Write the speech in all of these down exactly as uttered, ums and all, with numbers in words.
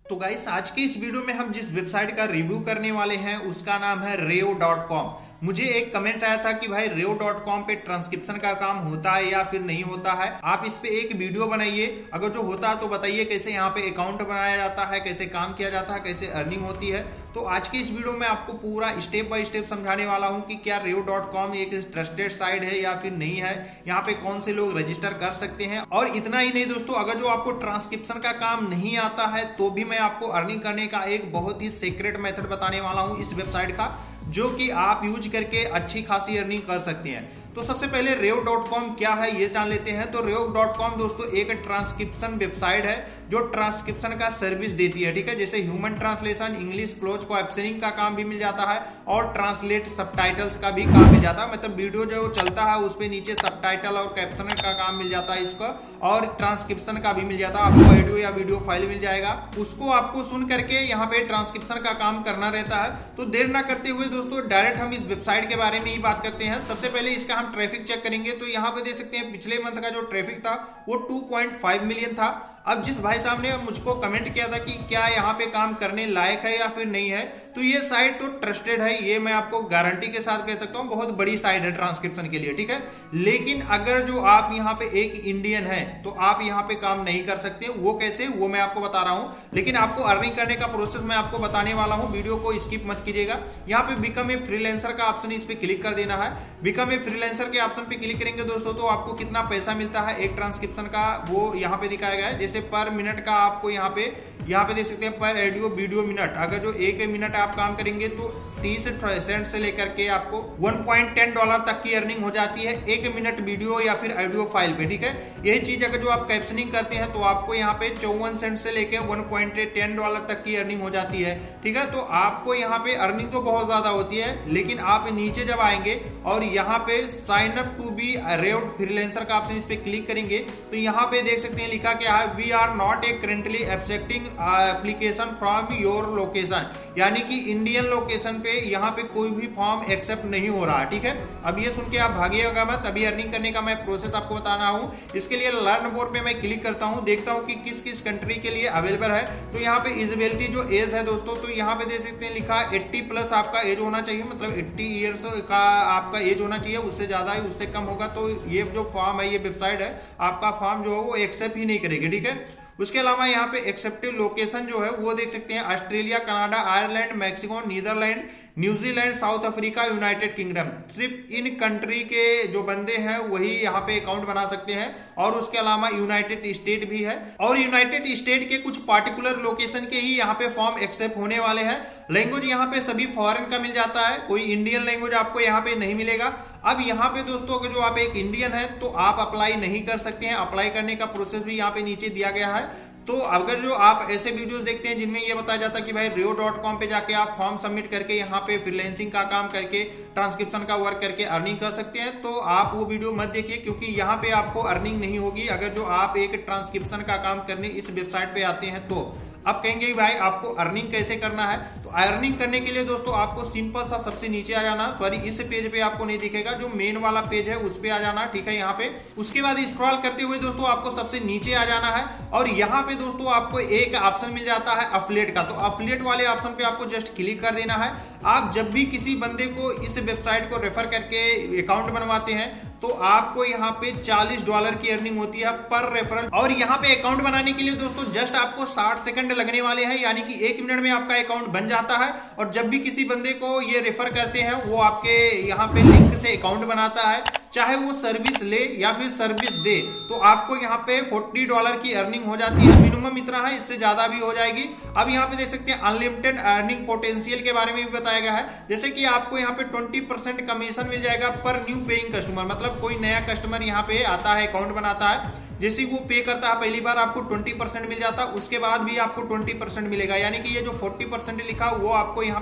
तो गाइस आज के इस वीडियो में हम जिस वेबसाइट का रिव्यू करने वाले हैं उसका नाम है रेओ डॉट कॉम। मुझे एक कमेंट आया था कि भाई रेओ डॉट कॉम पे ट्रांसक्रिप्शन का काम होता है या फिर नहीं होता है, आप इस पे एक वीडियो बनाइए, अगर जो होता है तो बताइए कैसे यहाँ पे अकाउंट बनाया जाता है, कैसे काम किया जाता है, कैसे अर्निंग होती है। तो आज के इस वीडियो में आपको पूरा स्टेप बाय स्टेप समझाने वाला हूँ कि क्या रेओ डॉट कॉम एक ट्रस्टेड साइट है या फिर नहीं है, यहाँ पे कौन से लोग रजिस्टर कर सकते हैं। और इतना ही नहीं दोस्तों, अगर जो आपको ट्रांसक्रिप्शन का काम नहीं आता है तो भी मैं आपको अर्निंग करने का एक बहुत ही सीक्रेट मेथड बताने वाला हूँ इस वेबसाइट का, जो कि आप यूज करके अच्छी खासी अर्निंग कर सकते हैं। तो सबसे पहले रेओ डॉट कॉम क्या है ये जान लेते हैं। तो रेओ डॉट कॉम दोस्तों एक ट्रांसक्रिप्शन वेबसाइट है जो ट्रांसक्रिप्शन का सर्विस देती है, ठीक है। जैसे human translation, English close captioning का काम भी मिल जाता है और ट्रांसलेट सबटाइटल्स का भी काम मिल जाता है। मतलब वीडियो जो चलता है उस पे नीचे सबटाइटल और कैप्शन का काम मिल जाता है इसका, और ट्रांसक्रिप्शन का भी मिल जाता है। आपको ऑडियो या वीडियो फाइल मिल जाएगा, उसको आपको सुन करके यहाँ पे ट्रांसक्रिप्शन का काम करना रहता है। तो देर ना करते हुए दोस्तों डायरेक्ट हम इस वेबसाइट के बारे में ही बात करते हैं। सबसे पहले इसका हम ट्रैफिक चेक करेंगे तो यहाँ पे देख सकते हैं पिछले मंथ का जो ट्रैफिक था वो टू पॉइंट फाइव मिलियन था। अब जिस भाई साहब ने मुझको कमेंट किया था कि क्या यहाँ पे काम करने लायक है या फिर नहीं है, तो ये साइट तो ट्रस्टेड है, ये मैं आपको गारंटी के साथ कह सकता हूँ। बहुत बड़ी साइट है ट्रांसक्रिप्शन के लिए, ठीक है। लेकिन अगर जो आप यहाँ पे एक इंडियन है तो आप यहाँ पे काम नहीं कर सकते। वो कैसे, वो मैं आपको बता रहा हूँ। लेकिन आपको अर्निंग करने का प्रोसेस मैं आपको बताने वाला हूँ, वीडियो को स्किप मत कीजिएगा। यहाँ पे बिकम ए फ्रीलांसर का ऑप्शन इस पे क्लिक कर देना है। बिकम ए फ्रीलांसर के ऑप्शन पे क्लिक करेंगे दोस्तों तो आपको कितना पैसा मिलता है एक ट्रांसक्रिप्शन का वो यहाँ पे दिखाया गया है। जैसे पर मिनट का आपको यहाँ पे यहाँ पे देख सकते हैं पर ऑडियो वीडियो मिनट, अगर जो एक मिनट आप काम करेंगे तो तीस सेंट से लेकर के आपको वन पॉइंट टेन डॉलर तक की अर्निंग हो जाती है एक मिनट वीडियो या फिर ऑडियो फाइल पे, ठीक है। यही चीज अगर जो आप कैप्शनिंग करते हैं तो आपको यहाँ पे चौवन सेंट से लेकर वन पॉइंट टेन डॉलर तक की अर्निंग हो जाती है, ठीक है। तो आपको यहाँ पे अर्निंग तो बहुत ज्यादा होती है, लेकिन आप नीचे जब आएंगे और यहाँ पे sign up to be Rev freelancer का ऑप्शन इस पे क्लिक करेंगे तो यहाँ पे देख सकते हैं लिखा क्या है, we are not a currently accepting application from your location, यानी कि इंडियन लोकेशन पे यहाँ पे कोई भी फॉर्म एक्सेप्ट नहीं हो रहा है, ठीक है। अब ये सुन के आप भागिएगा मत, अभी अर्निंग करने का मैं प्रोसेस आपको बताना हूँ। इसके लिए लर्न मोर पे मैं क्लिक करता हूँ, देखता हूँ कि किस किस कंट्री के लिए अवेलेबल है। तो यहाँ पे इजिबिलिटी जो एज है दोस्तों, तो यहाँ पे देख सकते हैं लिखा एट्टी प्लस आपका एज होना चाहिए, मतलब एट्टी ईयर्स का आपका एज होना चाहिए। उससे ज्यादा है उससे कम होगा तो ये जो फॉर्म है, ये वेबसाइट है, आपका फॉर्म जो है वो एक्सेप्ट ही नहीं करेगी, ठीक है। उसके अलावा यहाँ पे एक्सेप्टिव लोकेशन जो है वो देख सकते हैं Australia, Canada, Ireland, Mexico, Netherland, New Zealand, South Africa, United Kingdom. सिर्फ इन कंट्री के जो बंदे हैं वही यहाँ पे अकाउंट बना सकते हैं, और उसके अलावा यूनाइटेड स्टेट भी है, और यूनाइटेड स्टेट के कुछ पार्टिकुलर लोकेशन के ही यहाँ पे फॉर्म एक्सेप्ट होने वाले हैं। लैंग्वेज यहाँ पे सभी फॉरेन का मिल जाता है, कोई इंडियन लैंग्वेज आपको यहाँ पे नहीं मिलेगा। अब यहाँ पे दोस्तों अगर जो आप एक इंडियन है तो आप अप्लाई नहीं कर सकते हैं, अप्लाई करने का प्रोसेस भी यहाँ पे नीचे दिया गया है। तो अगर जो आप ऐसे वीडियोस देखते हैं जिनमें ये बताया जाता है कि भाई रेओ डॉट कॉम पे जाके आप फॉर्म सबमिट करके यहाँ पे फ्रीलांसिंग का काम करके ट्रांसक्रिप्शन का वर्क करके अर्निंग कर सकते हैं, तो आप वो वीडियो मत देखिए, क्योंकि यहाँ पे आपको अर्निंग नहीं होगी अगर जो आप एक ट्रांसक्रिप्शन का काम करने इस वेबसाइट पे आते हैं। तो अब कहेंगे भाई आपको अर्निंग कैसे करना है, तो अर्निंग करने के लिए दोस्तों आपको सिंपल सा सबसे नीचे आ जाना, सॉरी इस पेज पे आपको नहीं दिखेगा, जो मेन वाला पेज है उस पे आ जाना, ठीक है। यहाँ पे उसके बाद स्क्रॉल करते हुए दोस्तों आपको सबसे नीचे आ जाना है, और यहाँ पे दोस्तों आपको एक ऑप्शन मिल जाता है अफिलिएट का। तो अफिलिएट वाले ऑप्शन पे आपको जस्ट क्लिक कर देना है। आप जब भी किसी बंदे को इस वेबसाइट को रेफर करके अकाउंट बनवाते हैं तो आपको यहाँ पे चालीस डॉलर की अर्निंग होती है पर रेफरल। और यहाँ पे अकाउंट बनाने के लिए दोस्तों जस्ट आपको साठ सेकंड लगने वाले हैं, यानी कि एक मिनट में आपका अकाउंट बन जाता है। और जब भी किसी बंदे को ये रेफर करते हैं वो आपके यहाँ पे लिंक से अकाउंट बनाता है, चाहे वो सर्विस ले या फिर सर्विस दे, तो आपको यहाँ पे चालीस डॉलर की अर्निंग हो जाती है। मिनिमम इतना है, इससे ज्यादा भी हो जाएगी। अब यहाँ पे देख सकते हैं अनलिमिटेड अर्निंग पोटेंशियल के बारे में भी बताया गया है, जैसे कि आपको यहाँ पे ट्वेंटी परसेंट कमीशन मिल जाएगा पर न्यू पेइंग कस्टमर, मतलब कोई नया कस्टमर यहाँ पे आता है, अकाउंट बनाता है, जैसे वो पे करता है पहली बार आपको ट्वेंटी परसेंट मिल जाता है, उसके बाद भी आपको ट्वेंटी परसेंट मिलेगा, यानी कि ये जो फोर्टी परसेंट लिखा वो आपको यहाँ पे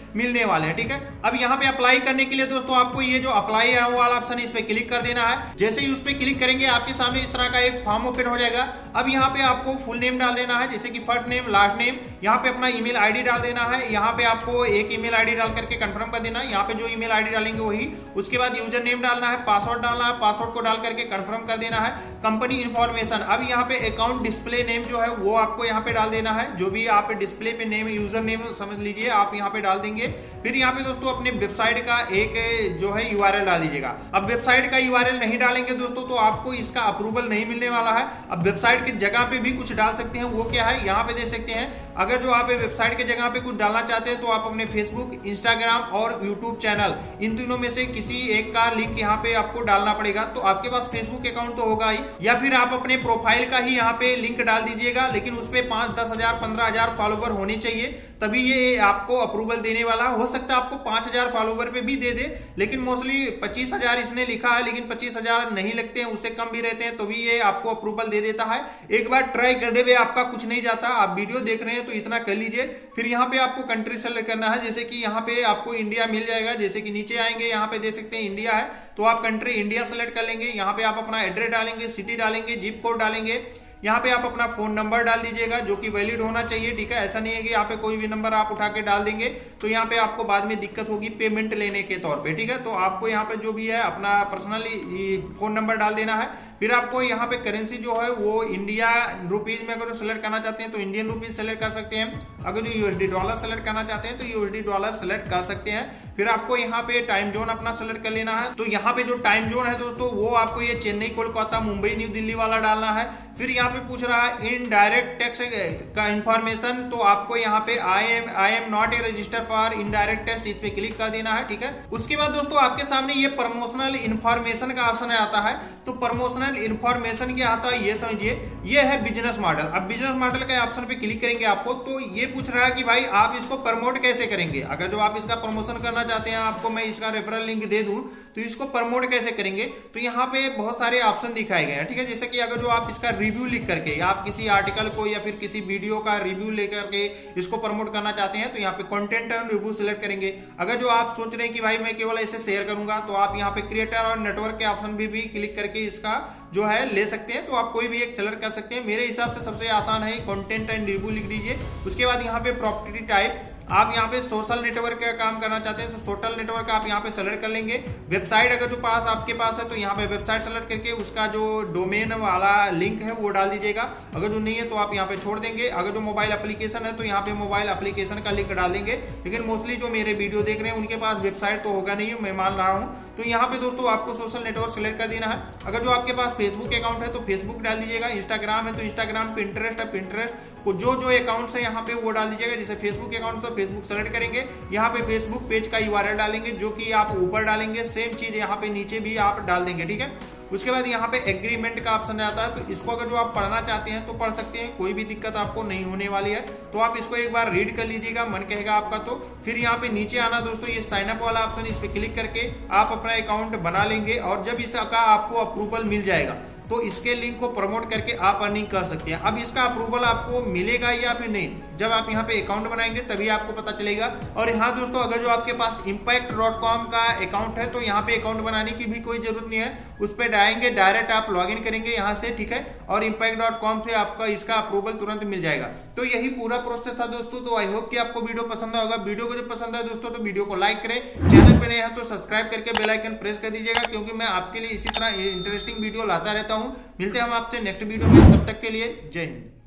मिलने वाले हैं। ठीक है, अब यहाँ पे अप्लाई करने के लिए दोस्तों आपको ये जो अप्लाई वाला ऑप्शन है इस पे क्लिक कर देना है। जैसे ही उस पे क्लिक करेंगे आपके सामने इस तरह का एक फॉर्म ओपन हो जाएगा। अब यहाँ पे आपको फुल नेम डाल देना है, जैसे कि फर्स्ट नेम लास्ट नेम, यहाँ पे अपना ईमेल आईडी डाल देना है। यहाँ पे आपको एक ईमेल आईडी डाल करके कंफर्म कर देना है। यहाँ पे जो ईमेल आईडी डालेंगे वही, उसके बाद यूजर नेम डालना है, पासवर्ड डालना है, पासवर्ड को डाल करके कंफर्म कर देना है। कंपनी इंफॉर्मेशन, अब यहाँ पे अकाउंट डिस्प्ले नेम जो है वो आपको यहाँ पे डाल देना है, जो भी आप डिस्प्ले पे नेम यूजर नेम समझ लीजिए आप यहाँ पे डाल देंगे। फिर यहाँ पे दोस्तों अपने वेबसाइट का एक जो है यूआरएल डाल दीजिएगा। अब वेबसाइट का यूआरएल नहीं डालेंगे दोस्तों तो आपको इसका अप्रूवल नहीं मिलने वाला है। अब वेबसाइट की जगह पे भी कुछ डाल सकते हैं, वो क्या है यहाँ पे देख सकते हैं। अगर जो आप वेबसाइट के जगह पे कुछ डालना चाहते हैं तो आप अपने फेसबुक, इंस्टाग्राम और यूट्यूब चैनल, इन तीनों में से किसी एक का लिंक यहाँ पे आपको डालना पड़ेगा। तो आपके पास फेसबुक अकाउंट तो होगा ही, या फिर आप अपने प्रोफाइल का ही यहाँ पे लिंक डाल दीजिएगा, लेकिन उस पे पांच दस हजार पंद्रह हजार फॉलोवर होने चाहिए, तभी ये आपको अप्रूवल देने वाला। हो सकता है आपको पांच हजार फॉलोवर पे भी दे दे, लेकिन मोस्टली पच्चीस हजार इसने लिखा है, लेकिन पच्चीस हजार नहीं लगते हैं, उससे कम भी रहते हैं, तो भी ये आपको अप्रूवल दे देता है। एक बार ट्राई करने में आपका कुछ नहीं जाता। आप वीडियो देख रहे हैं तो इतना कर लीजिए। फिर यहाँ पे आपको कंट्री सेलेक्ट करना है, जैसे कि यहाँ पे आपको इंडिया मिल जाएगा। जैसे कि नीचे आएंगे यहाँ पे देख सकते हैं इंडिया है, तो आप कंट्री इंडिया सेलेक्ट कर लेंगे। यहाँ पे आप अपना एड्रेस डालेंगे, सिटी डालेंगे, जिप कोड डालेंगे। यहाँ पे आप अपना फोन नंबर डाल दीजिएगा जो कि वैलिड होना चाहिए। ठीक है, ऐसा नहीं है कि यहाँ पे कोई भी नंबर आप उठा के डाल देंगे तो यहाँ पे आपको बाद में दिक्कत होगी पेमेंट लेने के तौर पे। ठीक है, तो आपको यहाँ पे जो भी है अपना पर्सनली फोन नंबर डाल देना है। फिर आपको यहाँ पे करेंसी जो है वो इंडिया रुपीज में अगर सेलेक्ट करना चाहते हैं तो इंडियन रुपीज सेलेक्ट कर सकते हैं। अगर जो यूएसडी डॉलर सेलेक्ट करना चाहते हैं तो यूएसडी डॉलर सेलेक्ट कर सकते हैं। फिर आपको यहाँ पे टाइम जोन अपना सेलेक्ट कर लेना है। तो यहाँ पे जो टाइम जोन है दोस्तों वो आपको ये चेन्नई, कोलकाता, मुंबई, न्यू दिल्ली वाला डालना है। फिर यहाँ पे पूछ रहा है इन डायरेक्ट टैक्स का इंफॉर्मेशन, तो आपको यहाँ पे I am I am not a register for indirect tax, इस पे क्लिक कर देना है। ठीक है, उसके बाद दोस्तों आपके सामने ये प्रमोशनल इंफॉर्मेशन का ऑप्शन आता है। तो प्रमोशनल इंफॉर्मेशन क्या आता है ये समझिए, ये है बिजनेस मॉडल। अब बिजनेस मॉडल के ऑप्शन पे क्लिक करेंगे आपको, तो ये पूछ रहा है कि भाई आप इसको प्रमोट कैसे करेंगे। अगर जो आप इसका प्रमोशन करना चाहते हैं, आपको मैं इसका रेफरल लिंक दे दूं तो इसको प्रमोट कैसे करेंगे, तो यहाँ पे बहुत सारे ऑप्शन दिखाए गए हैं। ठीक है, जैसे कि अगर जो आप इसका रिव्यू लिख करके आप किसी आर्टिकल को या फिर किसी वीडियो का रिव्यू लेकर के इसको प्रमोट करना चाहते हैं तो यहाँ पे कंटेंट एंड रिव्यू सिलेक्ट करेंगे। अगर जो आप सोच रहे हैं कि भाई मैं केवल ऐसे शेयर करूंगा तो आप यहाँ पे क्रिएटर और नेटवर्क के ऑप्शन भी, भी क्लिक करके इसका जो है ले सकते हैं। तो आप कोई भी एक सेलेक्ट कर सकते हैं। मेरे हिसाब से सबसे आसान है कंटेंट एंड रिव्यू लिख दीजिए। उसके बाद यहाँ पे प्रॉपर्टी टाइप, आप यहाँ पे सोशल नेटवर्क का काम करना चाहते हैं तो सोशल नेटवर्क आप यहाँ पे सेलेक्ट कर लेंगे। वेबसाइट अगर जो पास आपके पास है तो यहाँ पे वेबसाइट सेलेक्ट करके उसका जो डोमेन वाला लिंक है वो डाल दीजिएगा। अगर जो नहीं है तो आप यहाँ पे छोड़ देंगे। अगर जो मोबाइल एप्लीकेशन है तो यहाँ पे मोबाइल एप्लीकेशन का लिंक डाल देंगे। लेकिन मोस्टली जो मेरे वीडियो देख रहे हैं उनके पास वेबसाइट तो होगा नहीं, मैं मान रहा हूँ। तो यहाँ पे दोस्तों आपको सोशल नेटवर्क सेलेक्ट कर देना है। अगर जो आपके पास फेसबुक अकाउंट है तो फेसबुक डाल दीजिएगा, इंस्टाग्राम है तो इंस्टाग्राम, पिंटरेस्ट है पिंटरेस्ट को जो जो अकाउंट्स है यहाँ पे वो डाल दीजिएगा। जैसे फेसबुक अकाउंट तो फेसबुक सेलेक्ट करेंगे, यहाँ पे फेसबुक पेज का यूआरएल डालेंगे जो कि आप ऊपर डालेंगे, सेम चीज यहाँ पे नीचे भी आप डाल देंगे। ठीक है, उसके बाद यहाँ पे एग्रीमेंट का ऑप्शन आता है, तो इसको अगर जो आप पढ़ना चाहते हैं तो पढ़ सकते हैं, कोई भी दिक्कत आपको नहीं होने वाली है। तो आप इसको एक बार रीड कर लीजिएगा, मन कहेगा आपका। तो फिर यहाँ पे नीचे आना दोस्तों, ये साइन अप वाला ऑप्शन, इस पे क्लिक करके आप अपना अकाउंट बना लेंगे। और जब इसका आपको अप्रूवल मिल जाएगा तो इसके लिंक को प्रमोट करके आप अर्निंग कर सकते हैं। अब इसका अप्रूवल आपको मिलेगा या फिर नहीं, जब आप यहाँ पे अकाउंट बनाएंगे तभी आपको पता चलेगा। और यहाँ दोस्तों अगर जो आपके पास इम्पैक्ट डॉट कॉम का अकाउंट है तो यहाँ पे अकाउंट बनाने की भी कोई जरूरत नहीं है, उस पर डालेंगे, डायरेक्ट आप लॉग इन करेंगे यहाँ से। ठीक है, और इम्पैक्ट डॉट कॉम से आपका इसका अप्रूवल तुरंत मिल जाएगा। तो यही पूरा प्रोसेस था दोस्तों। तो आई होप कि आपको वीडियो पसंद आएगा। वीडियो को जब पसंद आए दोस्तों तो वीडियो को लाइक करें, चैनल पे नए हैं तो सब्सक्राइब करके बेल आइकन प्रेस कर दीजिएगा, क्योंकि मैं आपके लिए इसी तरह इंटरेस्टिंग वीडियो लाता रहता हूँ। मिलते हैं हम आपसे नेक्स्ट वीडियो में, तब तक के लिए जय हिंद।